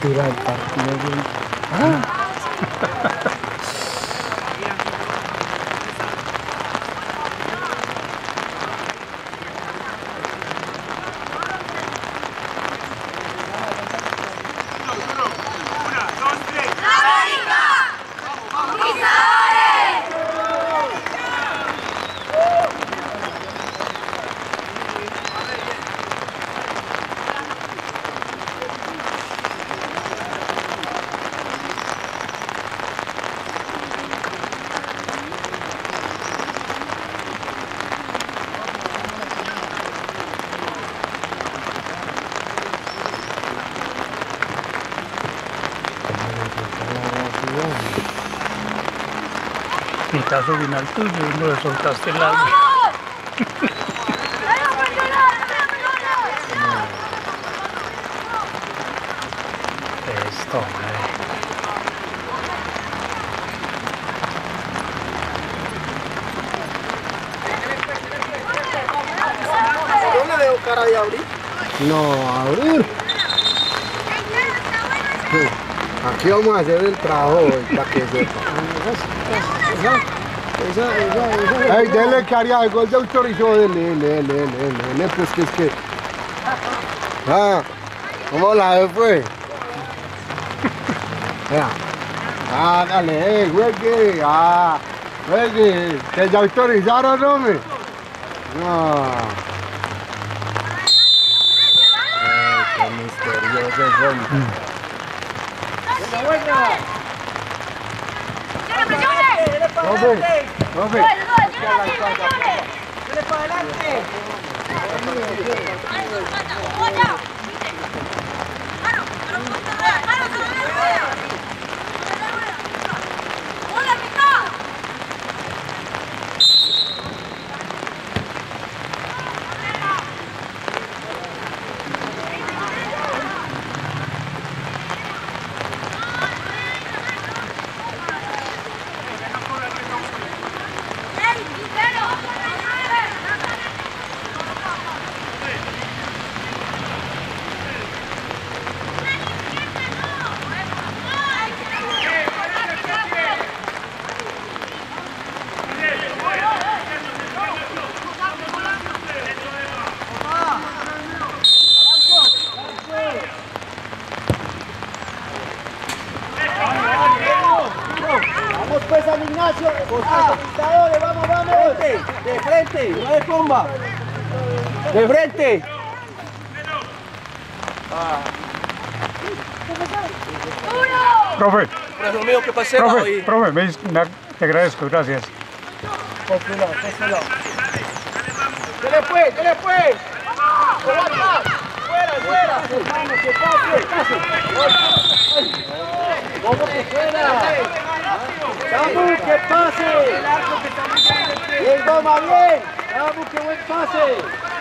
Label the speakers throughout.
Speaker 1: altura del partido, güey. ¡Ah! Pitazo final tuyo y no le soltaste el agua. Esto,
Speaker 2: ¿Yo le veo cara de abrir?
Speaker 1: No, abrir. Aquí vamos a hacer el trabajo hoy para que sepa. Esa. Ay, dele caria, el gol de autorizó, dele, pues que es que. Ah, ¿cómo la ve, pues? Vea. Hágale, juegue. Juegue. Que ya autorizaron, hombre. No. Qué misterioso es, hombre.
Speaker 2: ¡Profe!
Speaker 1: Profe.
Speaker 2: ¡Dale para adelante! Pues San Ignacio, conquistadores, vamos, vamos. De frente, no de comba. De frente.
Speaker 1: Profe.
Speaker 2: Pero mío, ¿qué pasé hoy?
Speaker 1: Profe, te agradezco, gracias.
Speaker 2: ¡Dele pues, dele pues! ¡Fuera, fuera! ¡Hermano, que pase! ¿Cómo que fuera? ¡Vamos, que pase! ¡Bien, toma, bien! ¡Vamos, que buen pase!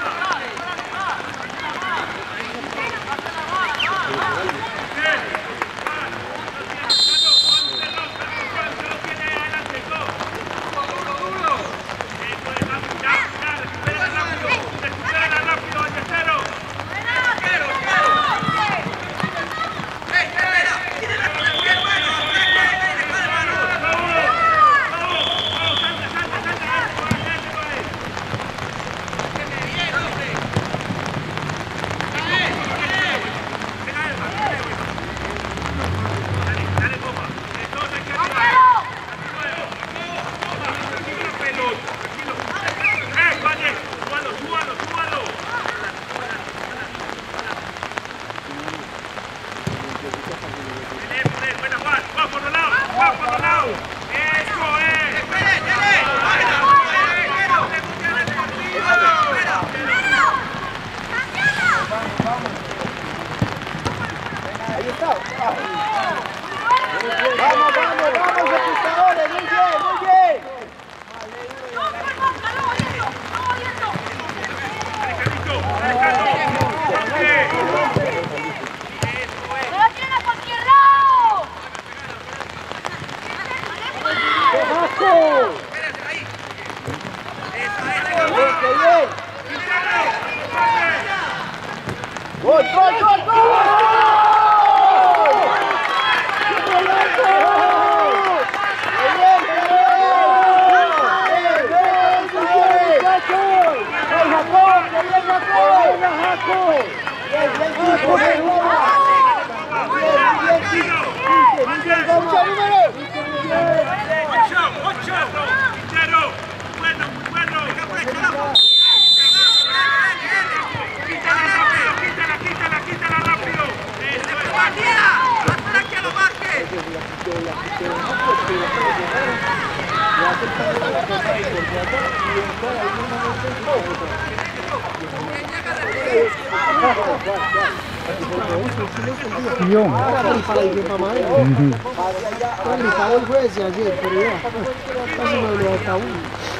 Speaker 2: Vamos, conquistadores, muy bien, muy bien.
Speaker 3: ¡No tiene a cualquier lado!
Speaker 2: ¡Bajo! ¡Bien! ¡Gol, gol, gol, gol! Chico! Bien, Chico, bien, Roma. Bien, Chico. Bien, Roma.
Speaker 4: Quítala rápido. Hasta que lo marque.
Speaker 2: Para el juez ayer, pero ya casi no le hasta uno.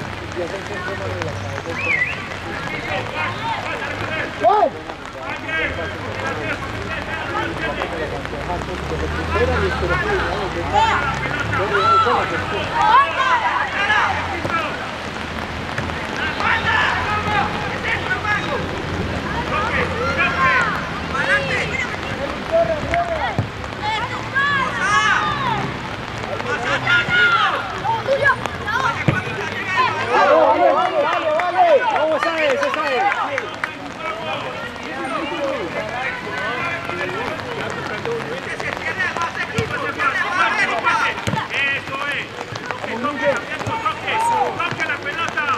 Speaker 2: Vamos a eso,
Speaker 4: Toque la pelota.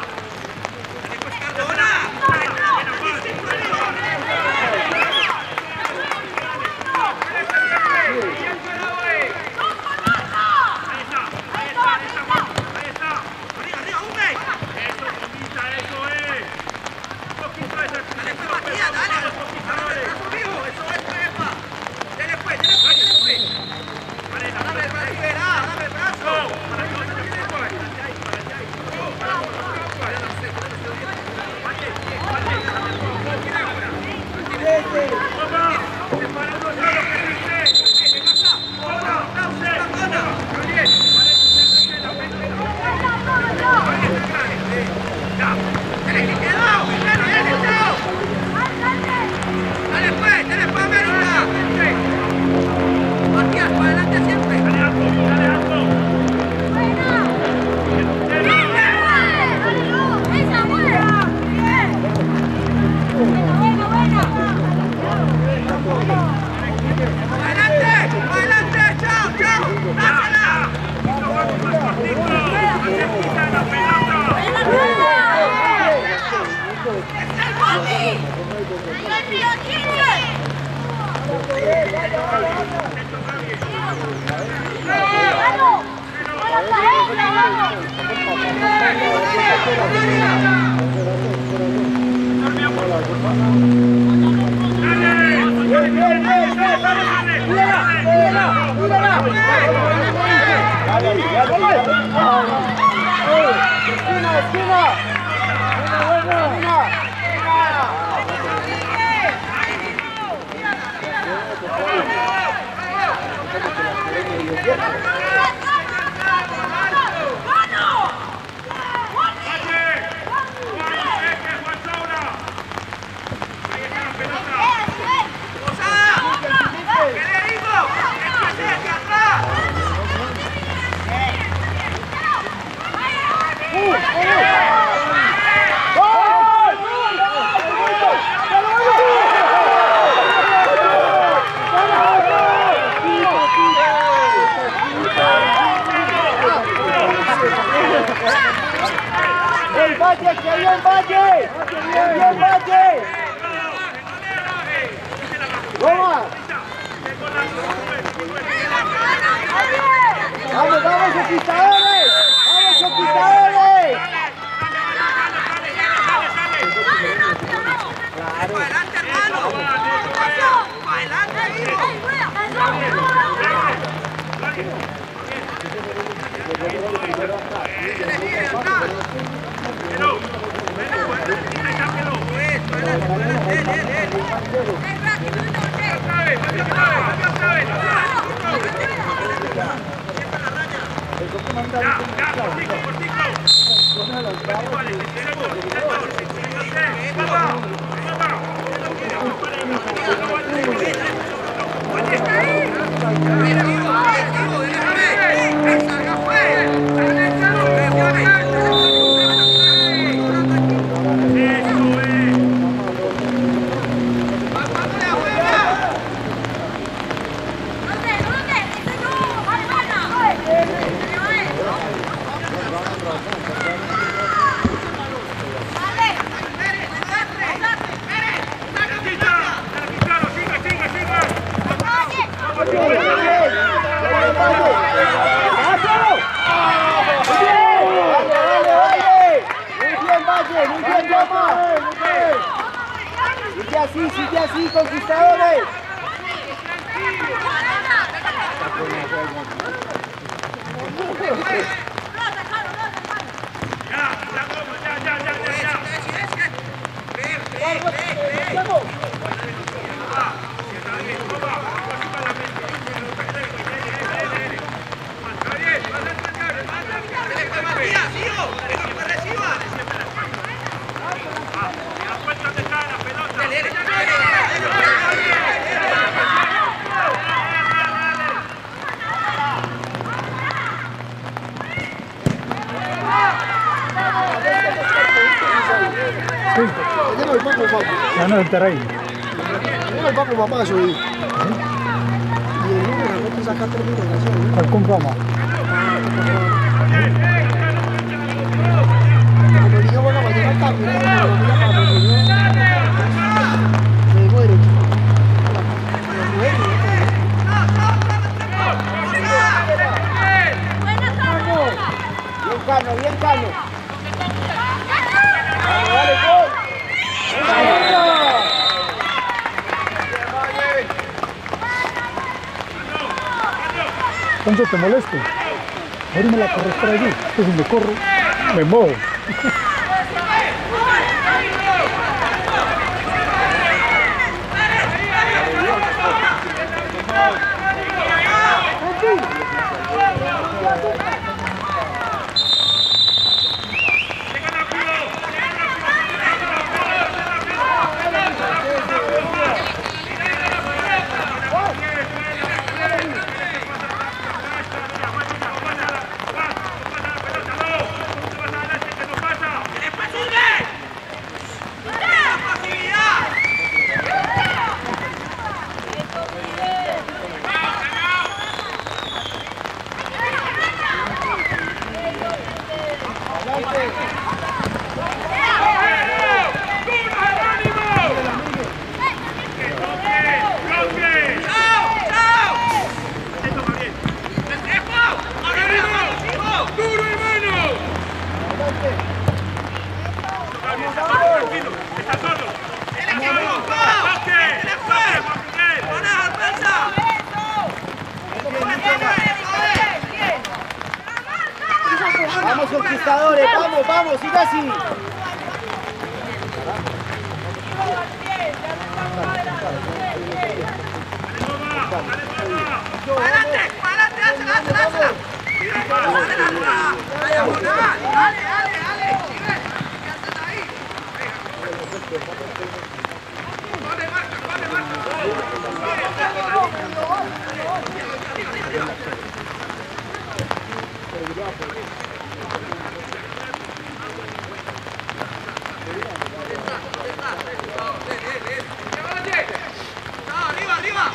Speaker 2: sigue así, conquistadores.
Speaker 5: Ya no el terreno.
Speaker 1: No, papo, mamá, soy. Y el número, no te sacas terminación.
Speaker 5: ¿Cuál compramos?
Speaker 1: Como digo, bueno, mañana está me muero.
Speaker 2: Bien, Cano, bien, Cano. Dale, gol.
Speaker 5: ¿Cuánto te molesto? Ahora me la corres por allí. Pues si me corro, me muevo.
Speaker 2: Vamos, conquistadores, vamos, vamos, sigue así.
Speaker 4: ¡Adelante! ¡Adelante! ¡Lánzala! ¡Dale, dale! ¡Sigue! ¿Qué haces ahí? ¡Vale, marca! ¡Arriba!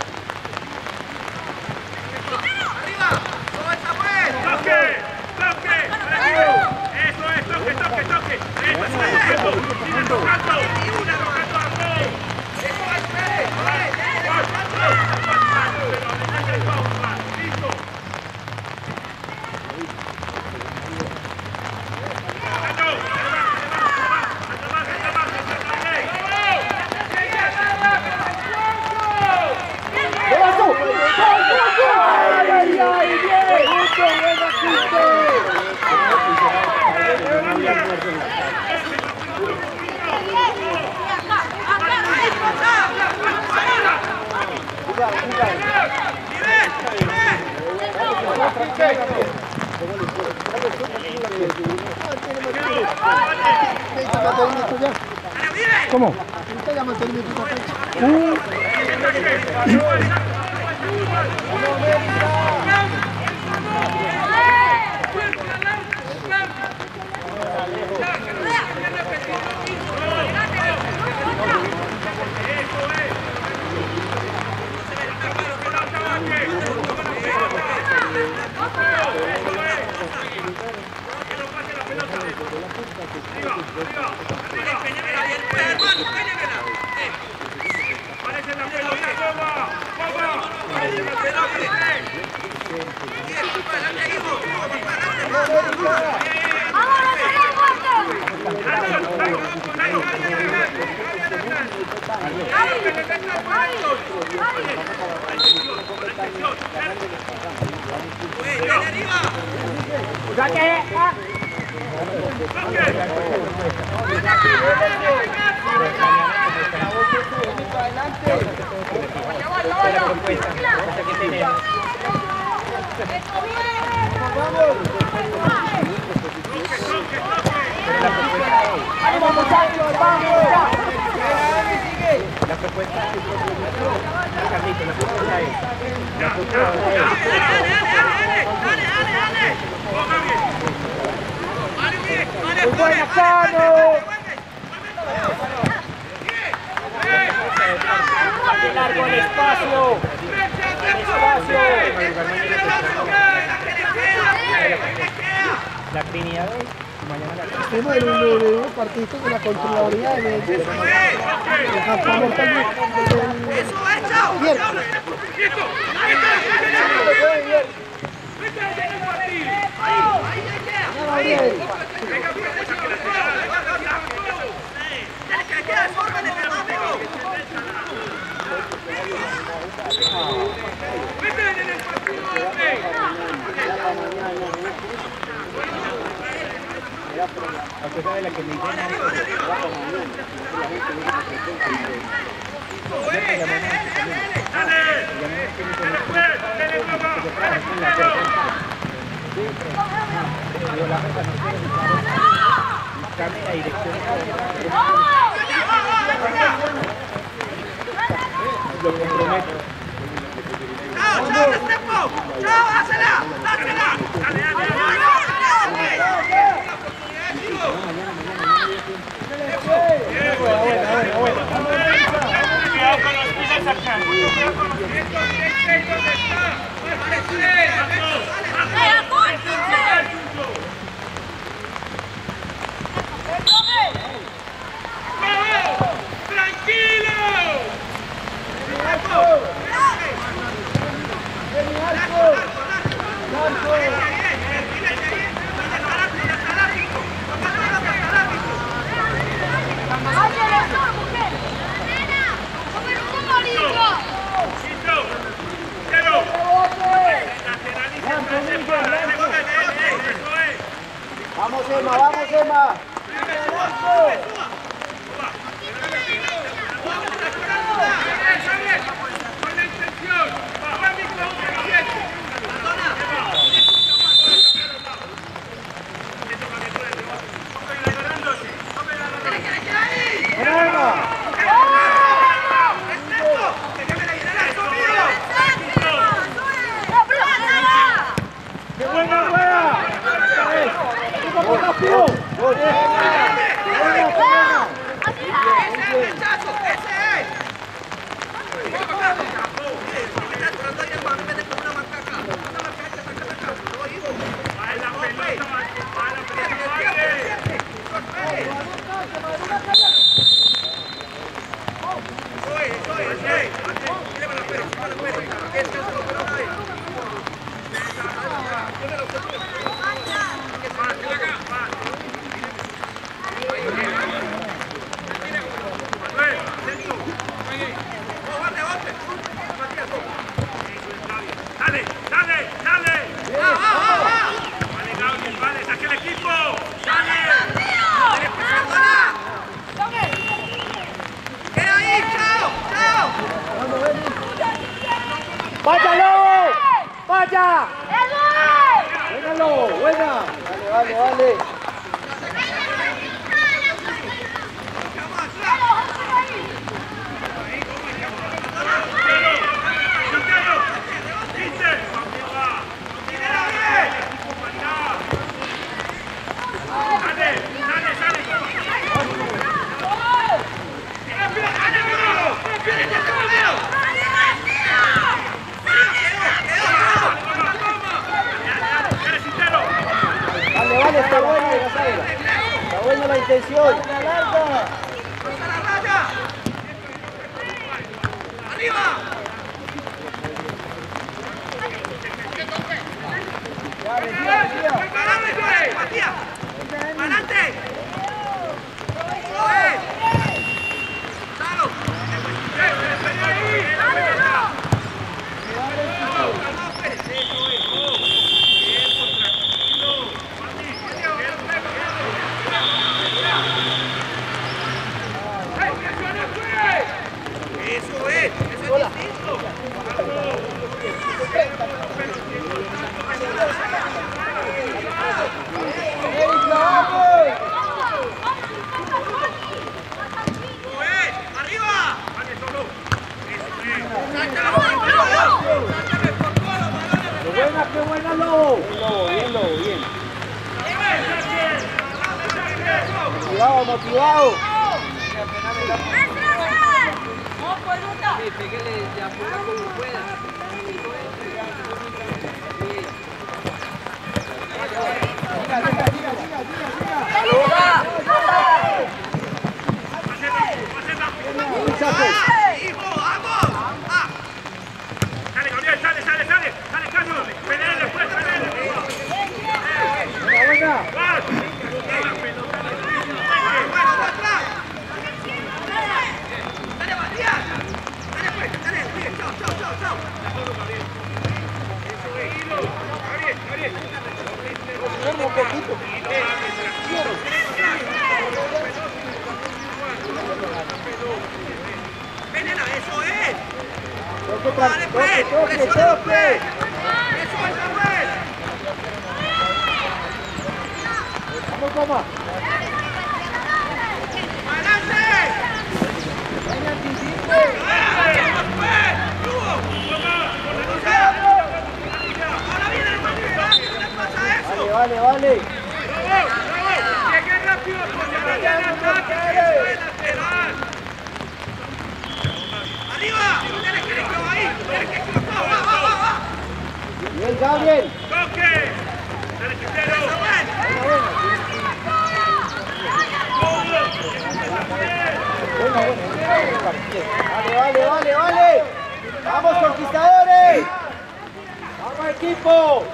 Speaker 5: ¿Cómo?
Speaker 2: Largo el espacio. La Trinidad hoy, mañana la
Speaker 1: Estamos en un partido de la Contraloría de
Speaker 2: a pesar de la que me la dirección. Lo comprometo.
Speaker 4: ¡Chao, chao, Restrepo! ¡Chao, házela! ¡Házela! ¡Dale, dale, cuidado con los pies acá!
Speaker 2: Vamos, Emma, vamos, Emma. ¡Váyalo! ¡Vaya! ¡Buénalo! ¡Buena! Vale, vale, vale. Vale, está buena, está buena la intención. ¡Larga!
Speaker 4: ¡Arriba! ¡Matías! ¡Adelante! ¡Chalo!
Speaker 2: Motivado, motivado.
Speaker 6: Pégale de afuera como pueda.
Speaker 4: ¡Hijo, vamos! Sale, Gabriel, sale, Carlos. Pelea después, pelea.
Speaker 2: Buena.
Speaker 4: Dale, Matías. Dale, pues, dale. Chao. Gabriel.
Speaker 2: Un poquito.
Speaker 4: Venela, eso es.
Speaker 2: Toque,
Speaker 4: Dale, pues, presiona, pues. Eso es, Samuel.
Speaker 2: Vamos, toma.
Speaker 4: ¡Adelante! Ahora viene el partido, ¿qué le pasa a eso?
Speaker 2: Vale.
Speaker 4: Llegué rápido, porque vaya el ataque, que es el lateral. ¡Arriba! ¡Tienes que ir ahí! ¡Tienes que ir! ¡Va!
Speaker 2: Bien, Gabriel.
Speaker 4: ¡Toque! ¡Dale, Quintero!
Speaker 2: Vale. Vamos, conquistadores. Vamos, equipo.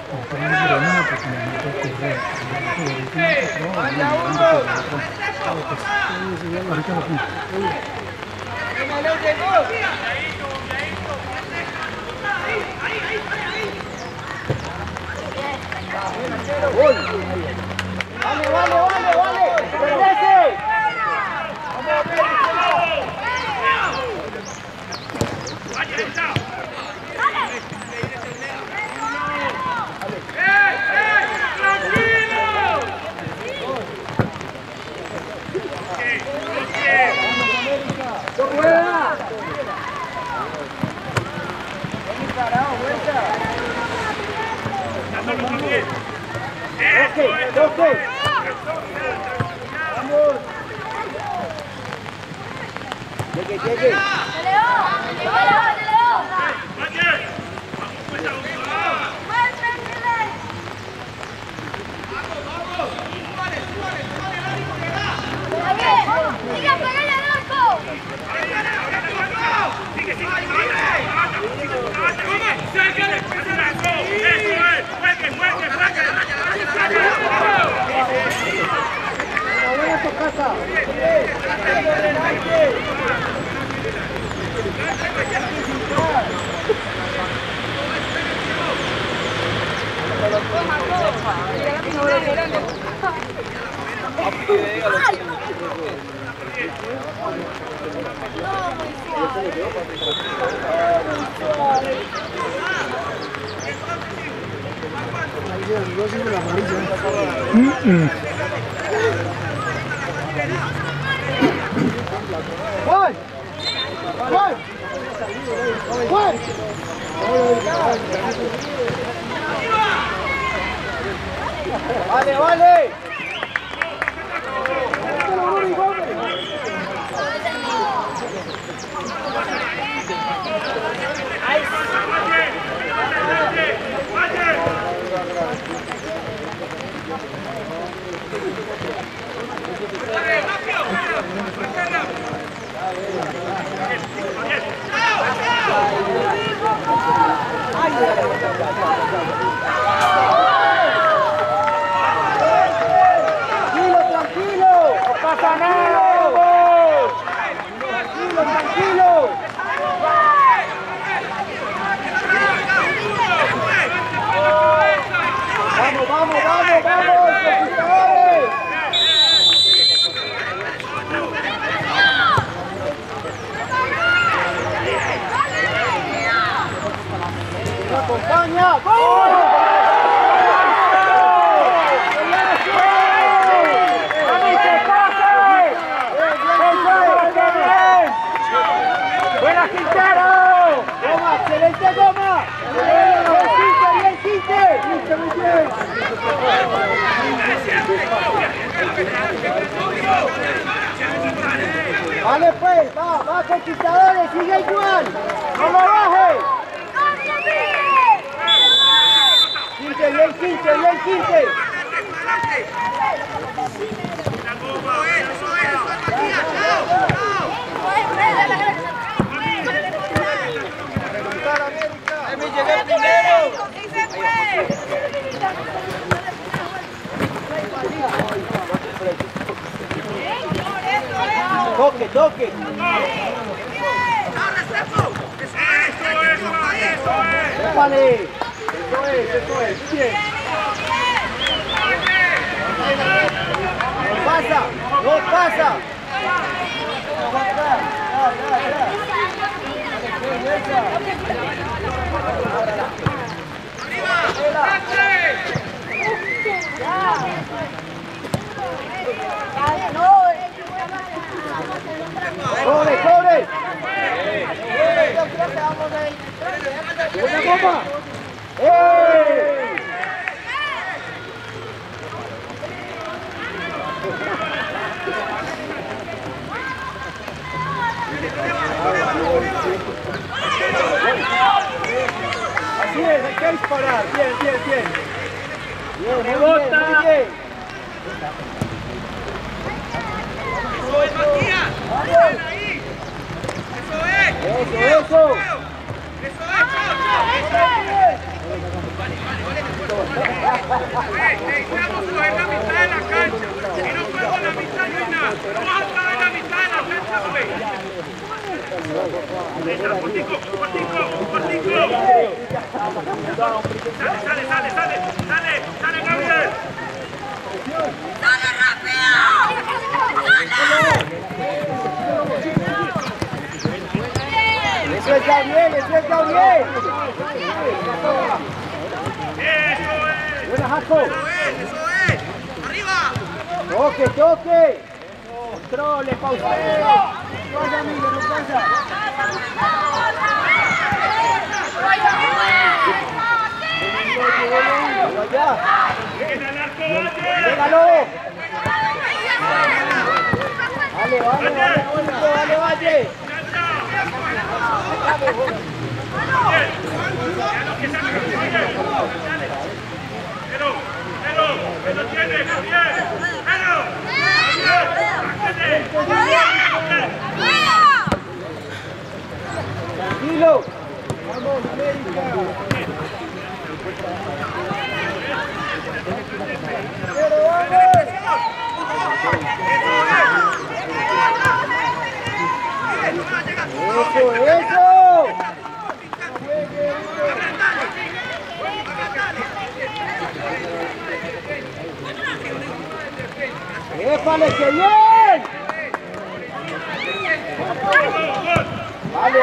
Speaker 2: Vaya uno. Vale. Pertenece. Toque. Vamos. Llegue. Buena tocata. Vale. Tranquilo, no pasa nada. Tranquilo. Vamos, conquistadores. ¡Me acompaña! ¡Gol! ¡Buena, Quintero! ¡Goma! ¡Excelente, Goma! ¡Bien, Quinte! ¡Muy bien! Vale pues, va Conquistadores, sigue igual. No lo baje. 15, bien 15, bien 15.
Speaker 3: ¡Me llegué primero!
Speaker 2: Toque, toque. Vale. Eso es. Bien. No pasa. ¡Cobre! ¡Buena bomba! Así es, hay que disparar. Bien. ¡Rebota! Bien.
Speaker 4: ¡Eso es, Matías! ¡Bien ahí! ¡Eso es!
Speaker 2: ¡Eso!
Speaker 4: Necesitamos coger la mitad de la cancha. Si no juego la mitad, no hay nada. Vamos a estar en la mitad de la cancha, güey. Cortico. Sale, Gabriel.
Speaker 3: ¡Sale rápido!
Speaker 2: Eso es Gabriel.
Speaker 4: Eso es.
Speaker 2: Buena, Jaco.
Speaker 4: Eso es. Arriba.
Speaker 2: Toque. Controle, pausa. Vaya, amigo, no pasa. Allá. Llegalo. Vale, Valle.
Speaker 4: Pero tiene, Javier.
Speaker 2: Tranquilo. Vamos, América. Pero vamos. Eso. ¡Épale, que bien! Vale.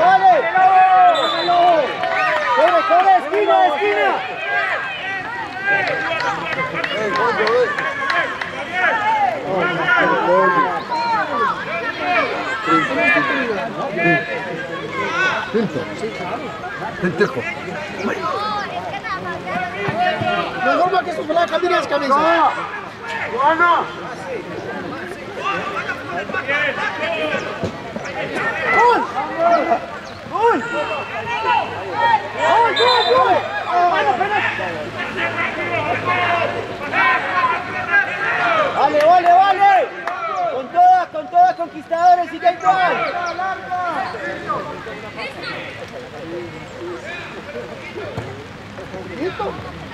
Speaker 2: Corre, esquina.
Speaker 1: Pendejo. No es normal que sus peladas caminen las camisas.
Speaker 2: ¡Juana! ¡Gol! ¡Vale! Con todas Conquistadores y que igual. ¿Listo?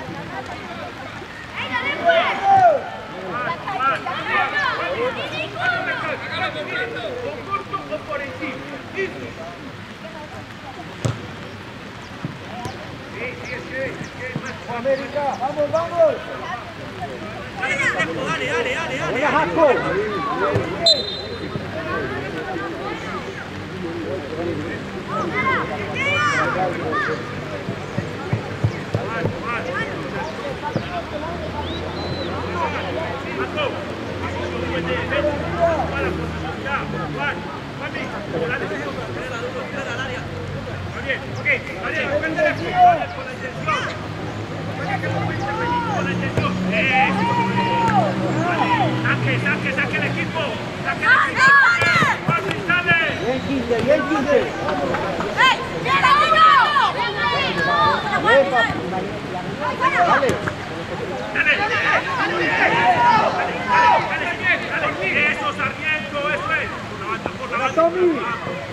Speaker 2: América, vamos.
Speaker 4: Dale.
Speaker 2: Buena, Jaco.
Speaker 4: Eso, Sarmiento, eso es. Por la banda.
Speaker 2: Tommy.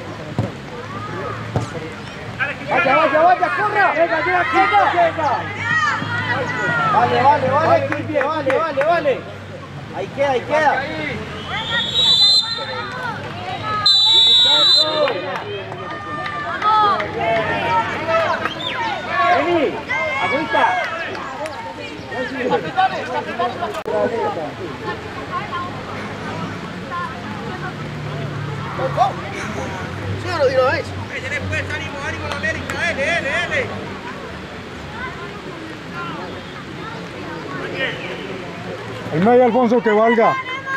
Speaker 2: Vaya, corra. Venga, llega. Vale, Kimpie, vale. Ahí queda. Vení, agüita.
Speaker 1: ¿Sí o no de una vez?
Speaker 4: Después, ánimo, América, L.
Speaker 5: Ahí no hay Alfonso que valga.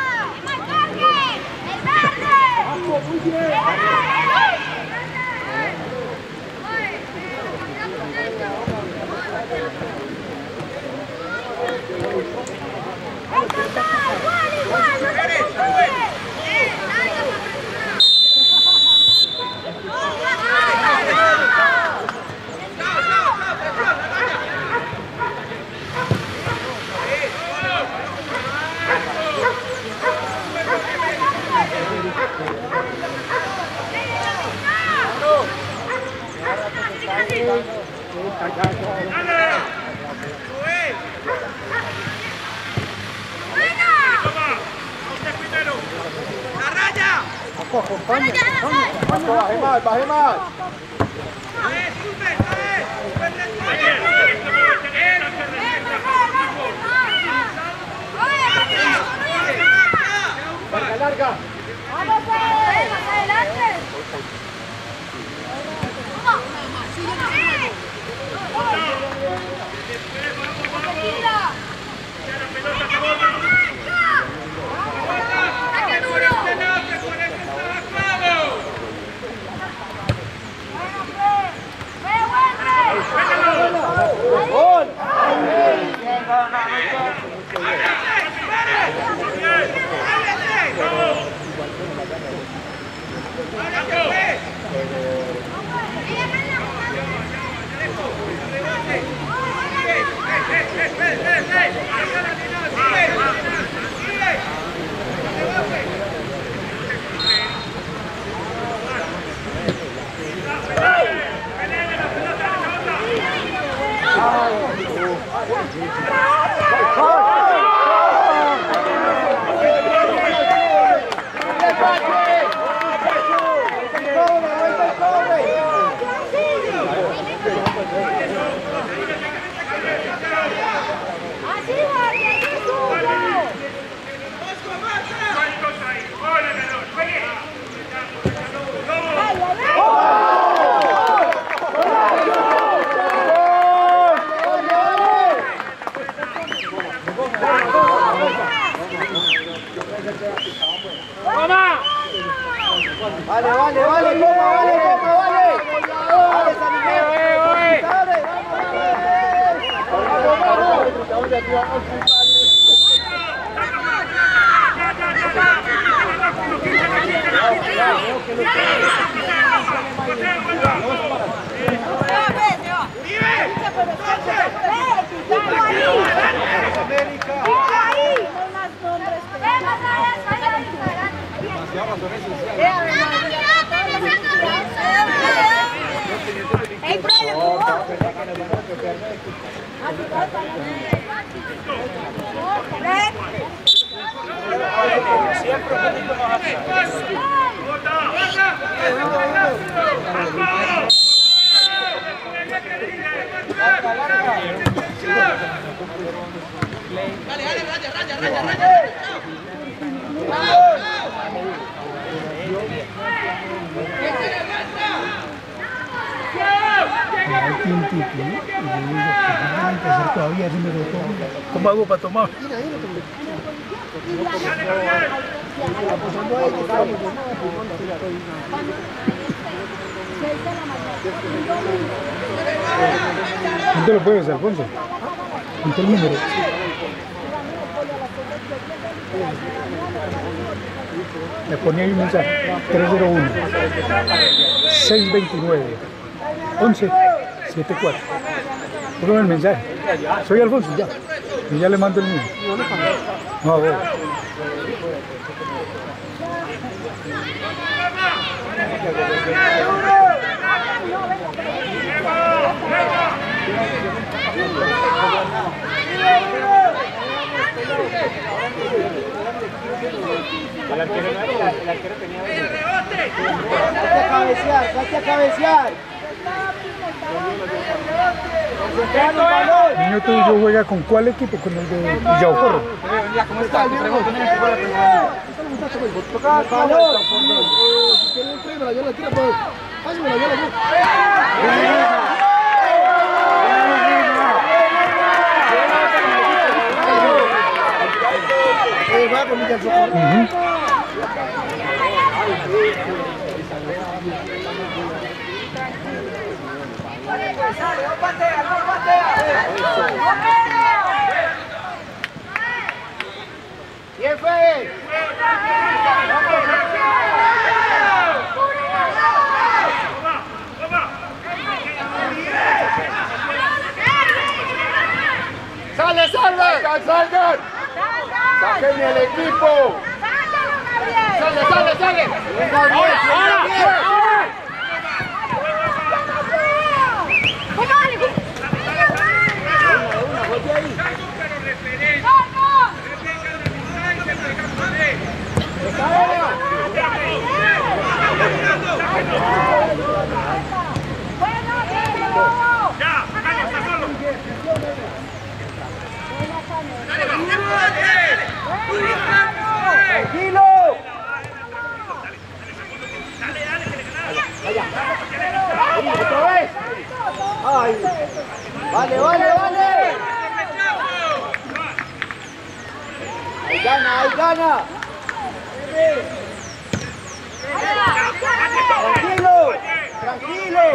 Speaker 2: Baje más. Larga.
Speaker 3: Vamos, más adelante.
Speaker 5: ¿Cómo hago para tomar? ¿No te lo puedes, Alfonso? ¿Con el número? Le ponía ahí un mensaje. 301 629 11 7-4. Póngame el mensaje. Soy Alfonso, ya. Y ya le mando el mío. No, vos.
Speaker 2: Salte a cabecear.
Speaker 5: El niño tuyo juega con cuál equipo, con el de Villaucorro.
Speaker 1: ¿Cómo está?
Speaker 2: ¿Quién fue?
Speaker 1: ¡Sale, salgan! ¡Salgan! ¡Saquen el equipo! ¡Sale, sale! ¡Ahora!
Speaker 2: ¡Tranquilo! ¡Otra vez! ¡Ay! ¡Vale! ¡Ahí gana! ¡Tranquilo!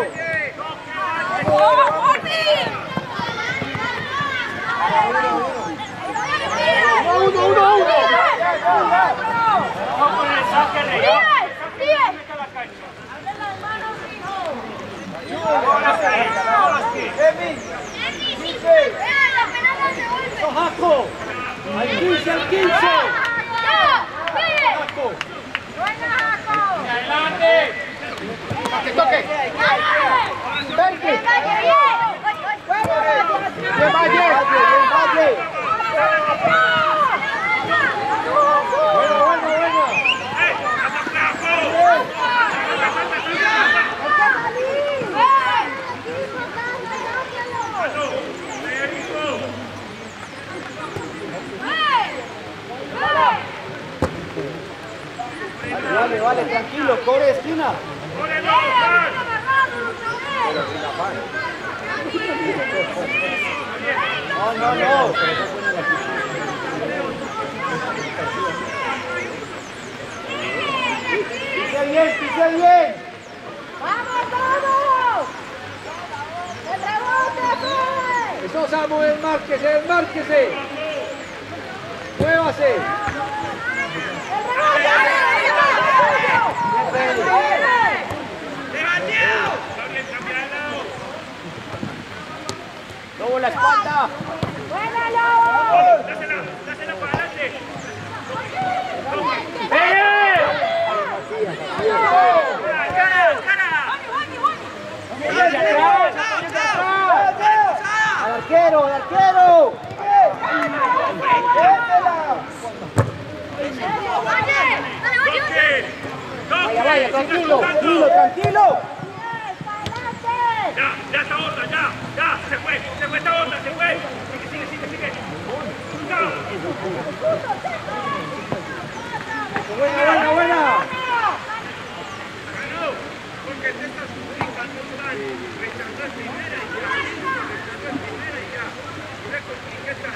Speaker 2: ¡Jaco! ¡Al 15!
Speaker 3: ¡Adelante!
Speaker 1: ¡Que toque!
Speaker 2: Vale, tranquilo, cobre esquina. No. Pise bien.
Speaker 3: ¡Vamos todos! ¡El rebote!
Speaker 2: Eso, Samuel, márquese. Muévase. Lobo la espalda.
Speaker 3: ¡Buena, Lobo!
Speaker 4: Dásela para adelante.
Speaker 2: Al arquero. Vaya, tranquilo.
Speaker 4: Ya esta otra, ya, se fue esta otra, se fue. Sigue.
Speaker 2: Buena.
Speaker 4: Ganó, porque te estás complicando mal. Rechazó el primera y ya. Mira con quién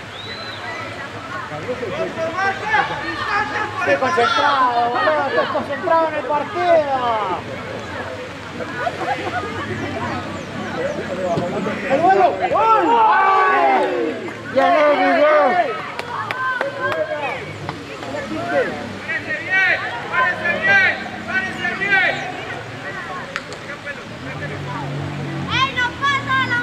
Speaker 2: Estoy concentrado en el partido. ¡El vuelo! ¡Gol! ¡Ya lo olvidó!
Speaker 3: ¡Ey, no pasa la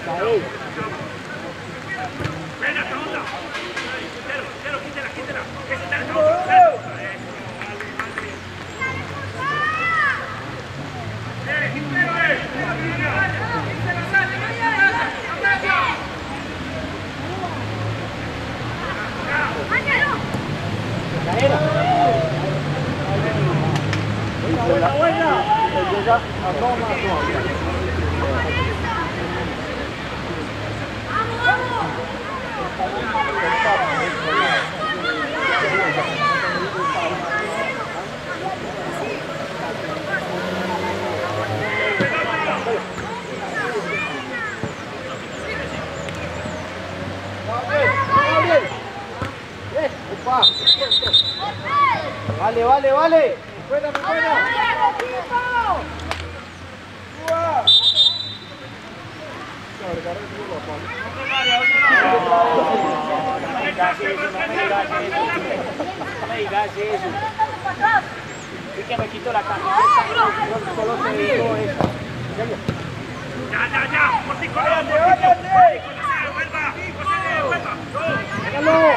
Speaker 4: Venga, esta onda. Quítela, quítela, quítela. Esa está en esta onda.
Speaker 2: Buena, buena. Llega a toma. Vale, vale, vale. Buena, buena.
Speaker 6: No me digas eso. Es que me quito la camiseta. Solo te digo eso.
Speaker 4: Ya. Cortico,
Speaker 2: Váyate.
Speaker 4: vuelva.
Speaker 2: Hágalo.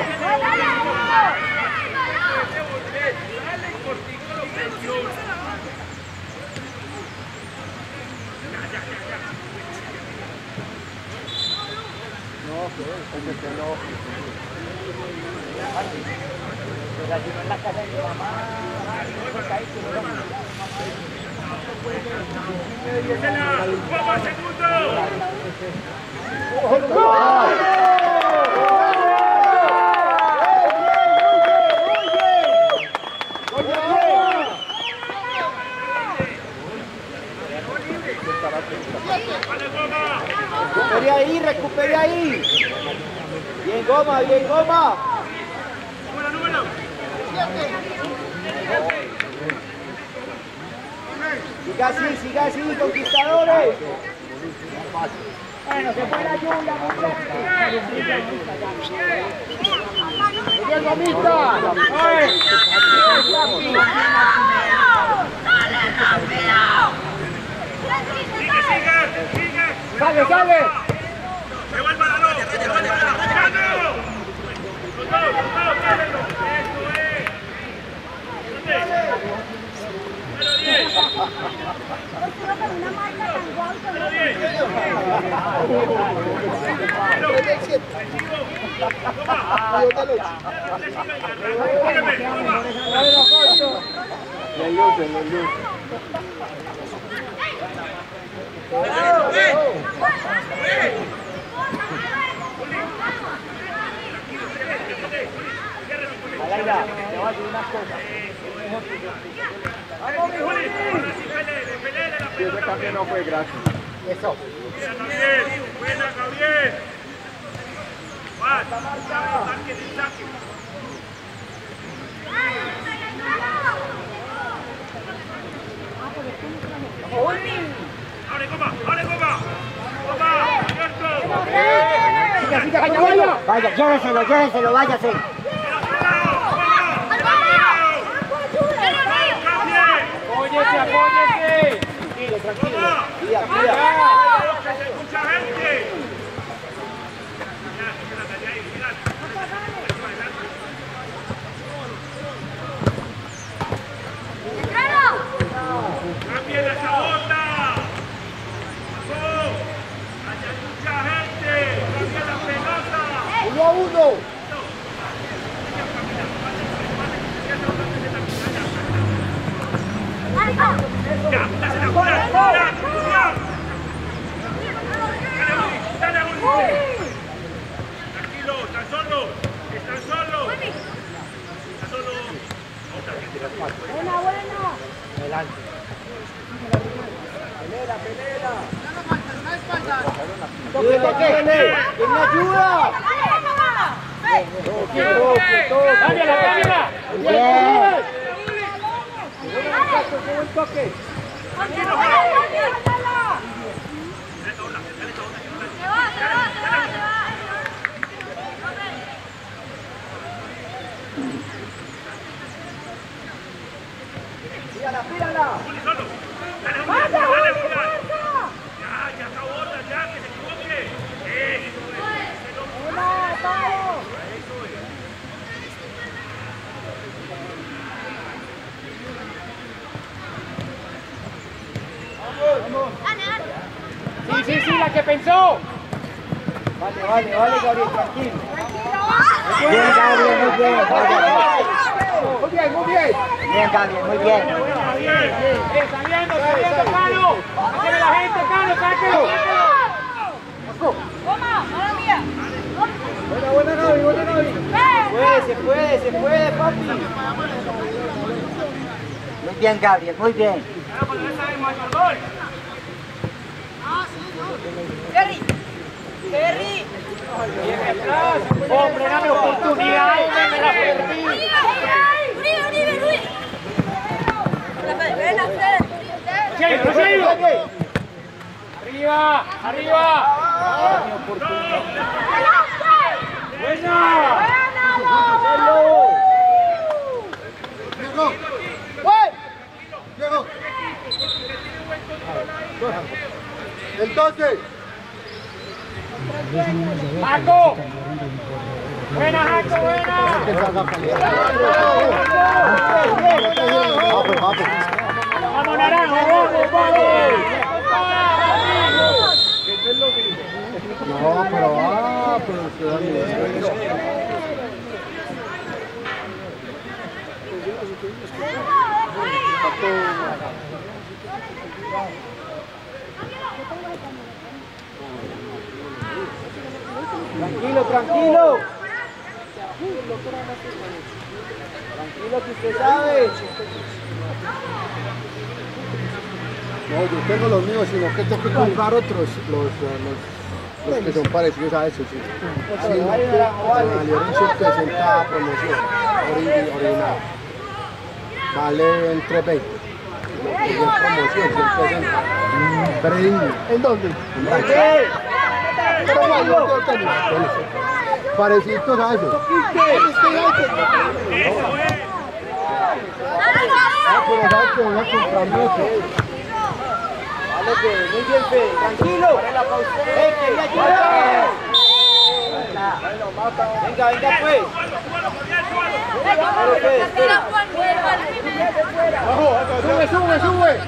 Speaker 6: Pero allí no en la casa de mi mamá.
Speaker 4: ¡Vamos, segundo!
Speaker 2: Recupere ahí. Bien Goma, bien Goma.
Speaker 4: Número.
Speaker 2: Siga así, conquistadores. Bueno, se fue la lluvia, bien Gomita.
Speaker 4: Sigue.
Speaker 2: Sale.
Speaker 4: ¡Lleva el balón! ¡Gano! ¡Los dos! ¡Eso es! ¡Número 10!
Speaker 6: Alaida, te voy a decir unas cosas.
Speaker 2: Vamos, mi Juli.
Speaker 4: Ese cambio no fue gratis.
Speaker 2: Eso.
Speaker 4: Buena, Gabriel. Va, saque. ¡Abre, Goma! ¡Abierto!
Speaker 2: Siga, Cañaballa. Vaya, lléveselo, váyase.
Speaker 6: Apóyese.
Speaker 2: Tranquilo.
Speaker 4: ¡Mucha gente! ¡Cambien esa onda! ¡Hay mucha gente! ¡Cambien la pelota!
Speaker 2: 1 a 1.
Speaker 4: ¡Ya! ¡Ya! ¡Dale, tranquilo! ¡Están solos!
Speaker 3: Buena.
Speaker 2: Adelante. Pelea. ¿Quién me ayuda?
Speaker 6: ¡Cámbiala!
Speaker 2: Bien. Qué buen toque. Pírala.
Speaker 4: ¡Dale, Julián! ¡Ya, esa onda, ya, que se equivoque!
Speaker 6: pensó.
Speaker 2: Vale, Gabriel, tranquilo. Bien, Gabriel, muy bien.
Speaker 1: Muy bien.
Speaker 2: Bien, Gabriel, muy bien.
Speaker 6: Saliendo, Cano. Sáquenle la gente, Cano, sáquenlo.
Speaker 3: Toma, mala mía.
Speaker 2: Buena, Gaby. Se puede, papi. Muy bien, Gabriel, muy bien.
Speaker 3: Terry.
Speaker 6: Hombre, dame oportunidad, me la perdí. Arriba. Buena.
Speaker 1: Llegó. El 12.
Speaker 6: Jaco. Buena, Jaco, buena. Vamos, Naranjo, vamos.
Speaker 1: No, pero se da miedo.
Speaker 2: Tranquilo. Tranquilo que usted sabe.
Speaker 1: No, yo tengo los míos, sino que tengo que comprar otros, los que son parecidos a esos, sí. Sino que valieron 160 promoción, original. Vale entre 20. Y en promoción, 160. Pero ¿en dónde? En Rancho. Pero no, yo tengo tenis. Parecidos a esos. Pero sabes que voy a comprar mucho.
Speaker 2: Muy bien, Fe, tranquilo. Quería ayudar. Venga, pues.
Speaker 1: Sube.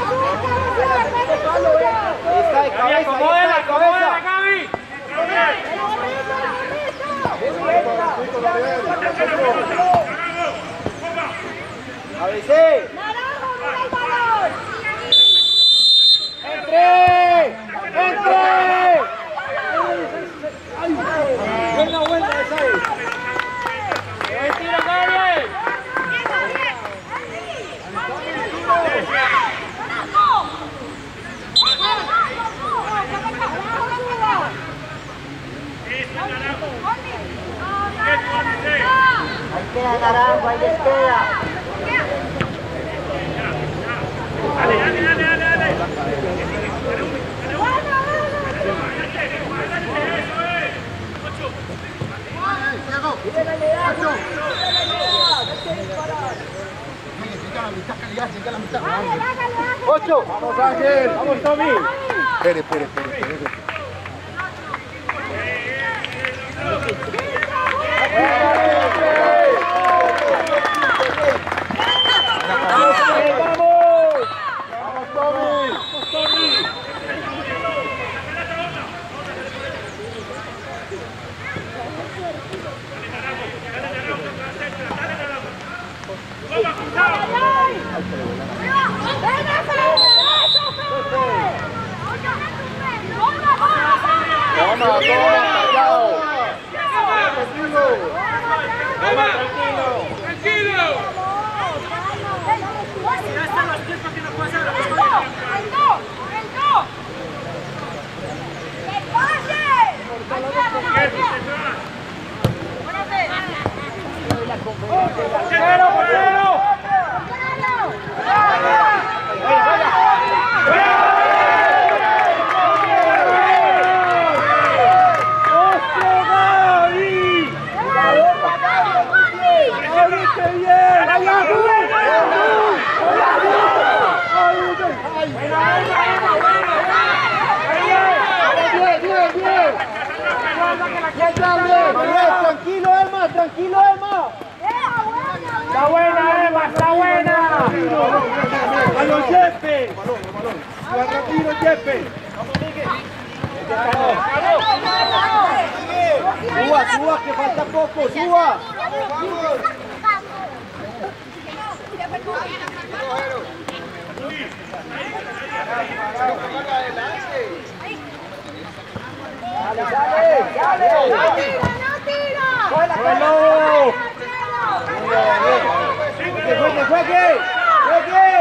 Speaker 2: Está de cabeza,
Speaker 6: Acomódela, Gaby.
Speaker 2: ABC. ¡Entre! Buena vuelta esa es.
Speaker 6: Tira, Gabriel.
Speaker 2: Ahí queda Naranjo, ahí les queda.
Speaker 4: Dale.
Speaker 1: Llega la mitad.
Speaker 2: 8.
Speaker 1: Vamos, Ángel.
Speaker 2: Vamos, Tommy.
Speaker 1: Espere.
Speaker 2: Tranquilo, Emma.
Speaker 6: Está buena, Emma, está buena.
Speaker 2: Balón, Jefe. Tranquilo, Jefe. Suba, suba, que falta poco, suba. Dale, dale, dale. ¡Suelo! ¡Juegue, juegue! ¡Juegue!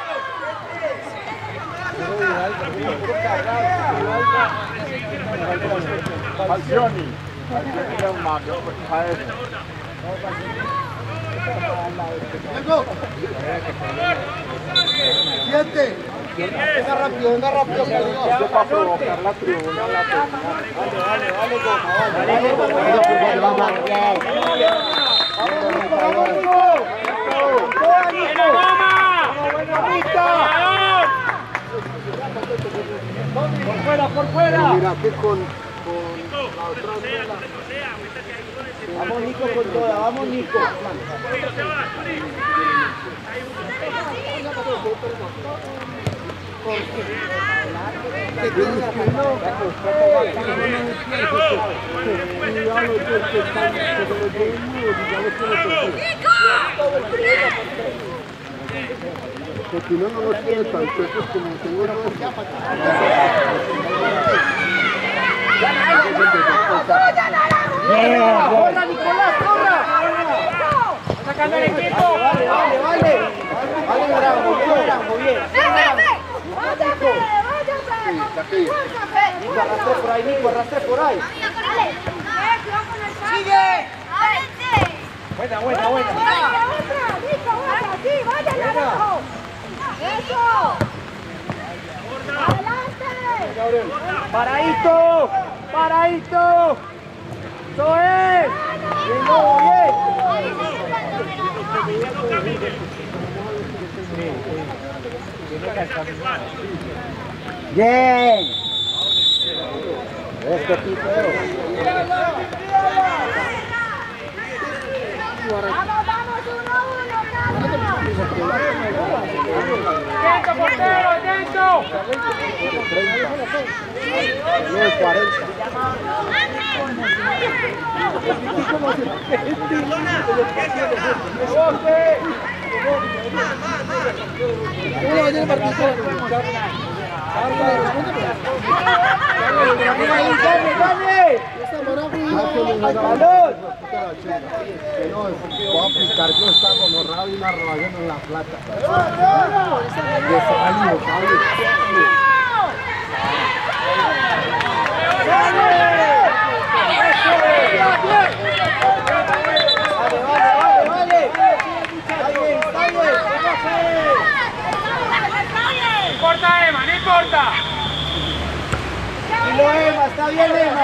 Speaker 1: Falcioni. Siete. Venga rápido, venga rápido. Para provocar la tribuna.
Speaker 2: Por fuera, por fuera.
Speaker 1: Mira que con la otra.
Speaker 2: Vamos Nico con toda, vamos Nico.
Speaker 1: Porque no los tiene tan chuecos como tengo yo.
Speaker 2: ¡Corra, Nicolás, corra!
Speaker 6: Sacando el equipo.
Speaker 2: Vale. Vale, Branco, bien. Nico, arrastre por ahí, Nico, arrastre por ahí.
Speaker 3: ¡Sigue!
Speaker 2: Buena.
Speaker 3: ¡Eso! ¡Adelante!
Speaker 2: Paradito. Eso es. Bien. Este tipo.
Speaker 3: ¡Vamos, 1-1,
Speaker 6: Atento, portero, atento.
Speaker 1: No es 40. Voy a aplicar yo esta gonorrea y una robación en la plata.
Speaker 6: No importa, Emma, no importa.
Speaker 2: Y lo Emma, está bien Emma.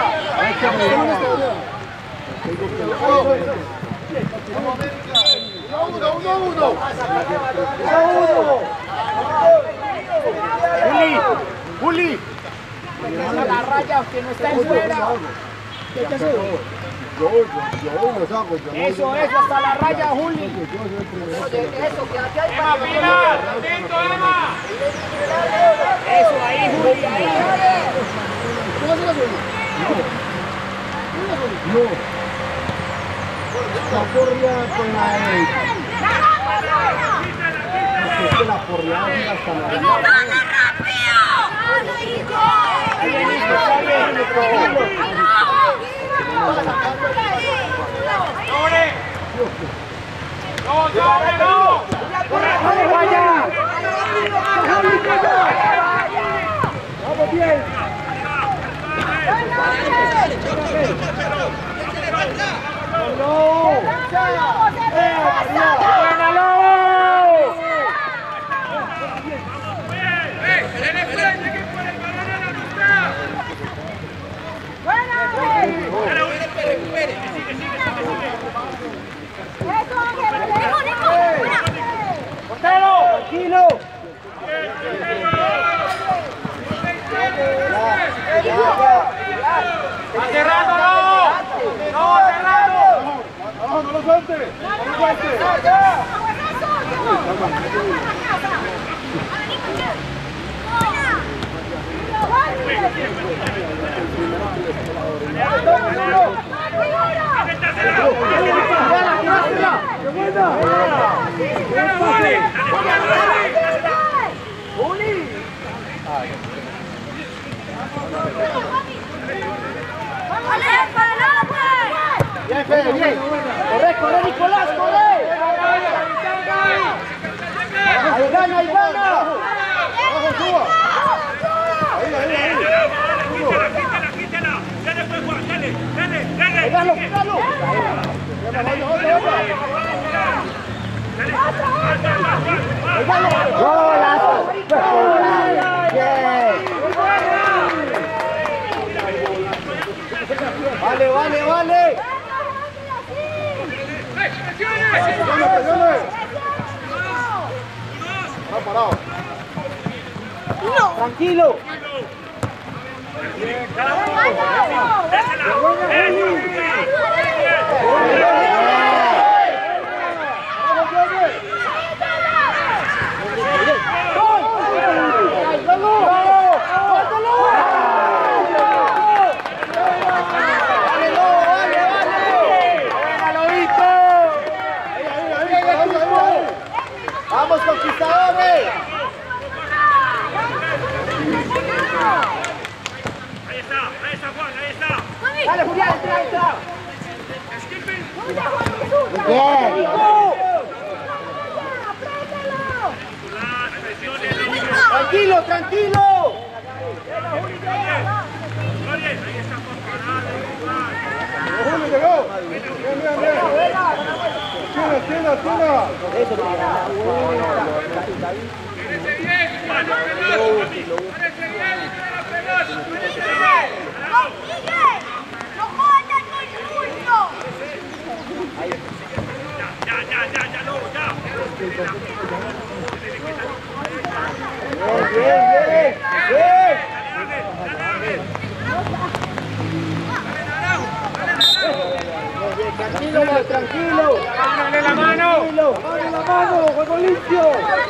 Speaker 1: Juli.
Speaker 6: La raya que no está en fuera.
Speaker 1: ¿Qué hay que hacer? Yo lo saco.
Speaker 6: Eso, hasta la raya, Juli.
Speaker 3: Eso, quédate ahí.
Speaker 6: Emma, Pilar, atento, Emma. Eso, ahí, Juli, ahí.
Speaker 1: No. Está porreada con la derecha. Es que la porreada es hasta la derecha.
Speaker 6: ¡No! ¡Vaya!
Speaker 2: Vamos bien. Tranquilo.
Speaker 6: ¡Va cerrando, no! ¡No, cerrando!
Speaker 1: No lo suelte.
Speaker 2: Bien, Fede, bien. Corre, corre, Nicolás, corre. Ahí gana, ahí gana.
Speaker 1: Abajo, suba. Ahí.
Speaker 4: Quítela. Dale, pues, Juan, dale.
Speaker 2: Pégalo, pégalo. ¡Golazo! Bien. Vale.
Speaker 1: Presione. Está parado.
Speaker 2: Tranquilo. ¡Vamos, conquistadores!
Speaker 4: Ahí está, Juan, ahí está.
Speaker 2: ¡Dale, Julián, entra! ¡Bien! ¡Tranquilo!
Speaker 4: Ahí está, Juan, parado.
Speaker 1: Julio llegó. Bien. Tira.
Speaker 2: Eso no Bien. Tranquilo.
Speaker 6: ¡Dale la mano!
Speaker 2: ¡Dale la mano! ¡Juego limpio!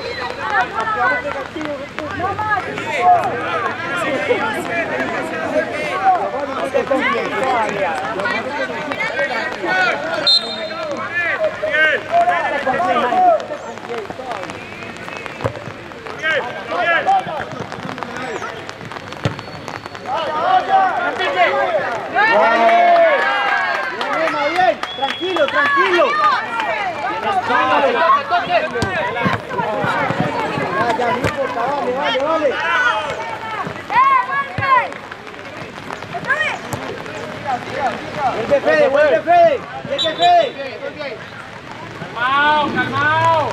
Speaker 2: Bien, tranquilo. Ya, no importa, vale. Vuelve Fede.
Speaker 6: Calmao.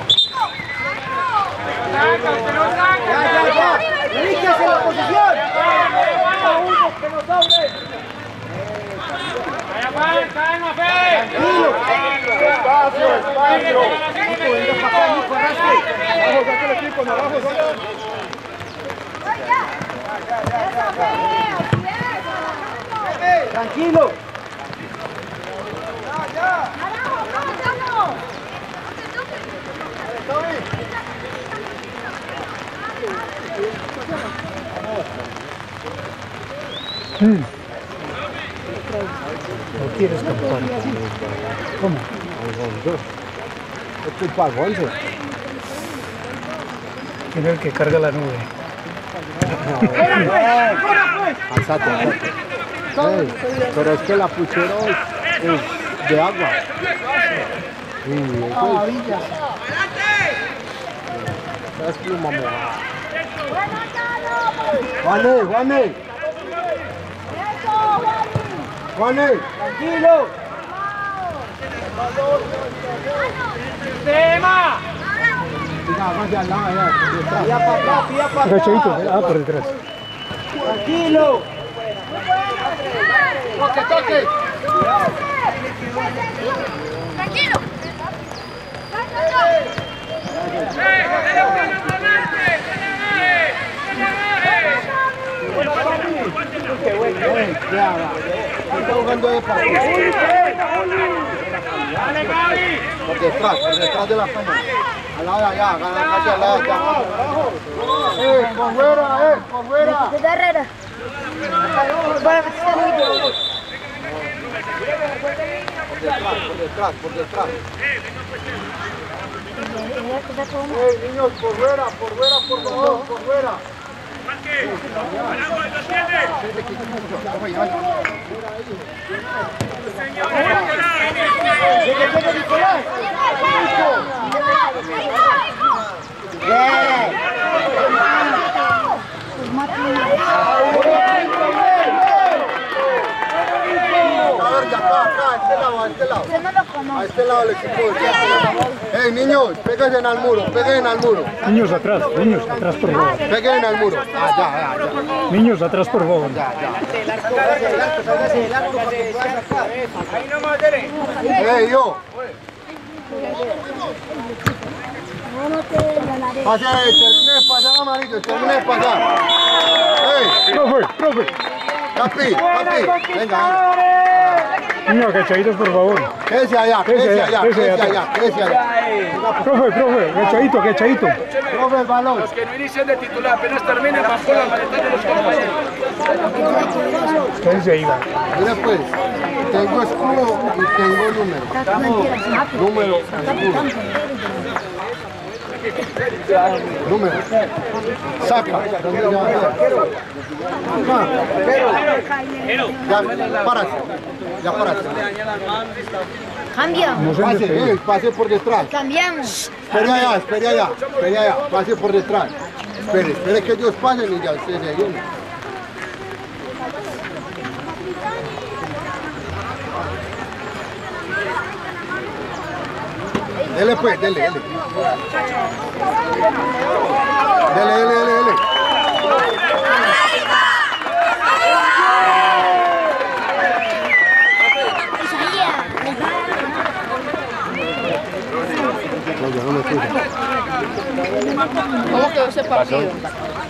Speaker 6: Que no saca.
Speaker 2: Ya. Rígese la posición. Que nos abre.
Speaker 6: Calma, Fede.
Speaker 2: Tranquilo.
Speaker 1: Espacio.
Speaker 2: Venga para acá, Nico, arrastre.
Speaker 1: Abajo, saca el equipo, abajo.
Speaker 2: Tranquilo.
Speaker 5: ¿No quieres cantar? ¿Cómo?
Speaker 1: Es culpa de Alfonso.
Speaker 5: Tiene el que carga la nube.
Speaker 1: Alzate. Pero es que la puchero es de agua. Es pluma mojada. Juanes.
Speaker 2: Tranquilo.
Speaker 6: ¡Tema!
Speaker 2: Pía para acá.
Speaker 5: Agachadito, por detrás.
Speaker 2: Tranquilo.
Speaker 1: Toque.
Speaker 3: Tranquilo.
Speaker 1: Está jugando de partido.
Speaker 4: Dale, Gaby.
Speaker 1: Por detrás de la cámara. Al lado de allá, casi al lado de allá. Por fuera, por fuera.
Speaker 3: De Herrera.
Speaker 1: Por detrás. Niños, por fuera, por favor, por fuera.
Speaker 4: Marque. Paramos, lo tiene.
Speaker 2: ¡Llegue, Nicolás!
Speaker 1: A ver, ya acá, a este lado. A este lado el equipo. Hey, niños, peguen al muro,
Speaker 5: Niños, atrás, por favor.
Speaker 1: Peguen al muro. Ya.
Speaker 5: Niños, atrás, por favor.
Speaker 6: Ahí nomás, dele.
Speaker 1: Hey, yo. Pase, termine de pasar, amarillo, termine de pasar. Hey,
Speaker 5: Profe.
Speaker 1: Capi, venga.
Speaker 5: Niños, agachaditos, por favor.
Speaker 1: Quédese allá.
Speaker 5: Profe, agachadito.
Speaker 1: Profe, el balón.
Speaker 6: Los que no inician de titular, apenas terminen, bajó la maleta de los compañeros.
Speaker 5: Quédense ahí, va.
Speaker 1: Mira pues, tengo escudo y tengo número. Número. Saca. Ya para.
Speaker 3: Cambiamos.
Speaker 1: Pase por detrás.
Speaker 3: Cambiamos.
Speaker 1: Espere allá. Pase por detrás. Espere que ellos pasen y ya ustedes se ayudan. Dele pues, dele. Dele.
Speaker 3: ¿Cómo quedó ese partido?